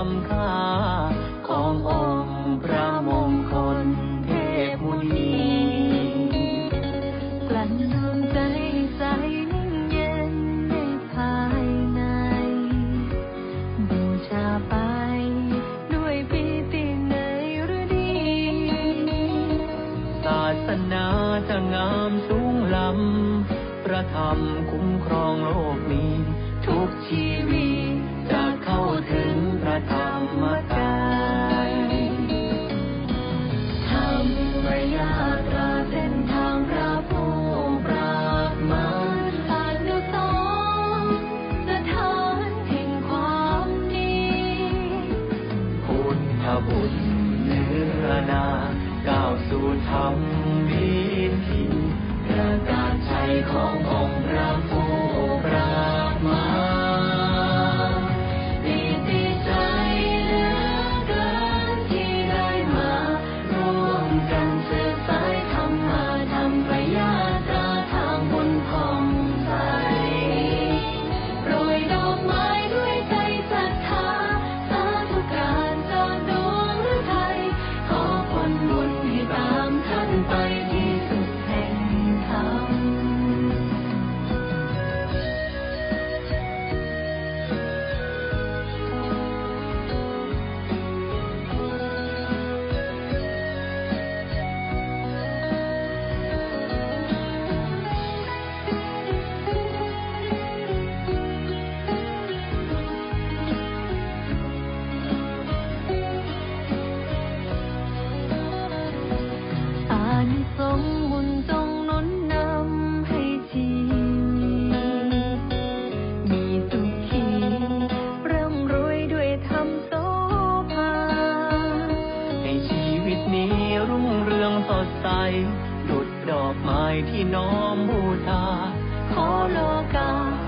ำค่าขององค์พระมงคลเทพมุนีกลั่นดวงใจใสนิ่งเย็นในภายในบูชาไปด้วยปีติในฤดีศาสนาจะงามสูงล้ำพระธรรมคุ้มครองโลกนี้ทุกชีวิตจะเข้าถึงพระธรรมกายธรรมยาตราเส้นทางพระผู้ปราบมารผ่านดุจสองสถานแห่งความดีพุทธบุตรเนื้อนาก้าวสู่ธรรมวิถีประกาศชัยขององค์พระผู้ปราบมารดีใจเหลือเกินที่ได้มาร่วมกันสืบสายธรรมาธรรมยาตราทางบุญผ่องใสโปรยดอกไม้ด้วยใจศรัทธาสาธุการจากดวงฤทัยขอผลบุญให้ตามท่านไปที่สุดแห่งธรรมอานิสงส์บุญจงหนุนนำให้ชีวิตมีสุขีร่ำรวยด้วยธรรมโสภาให้ชีวิตนี้รุ่งเรืองสดใสดุจดอกไม้ที่น้อมบูชาขอโลกา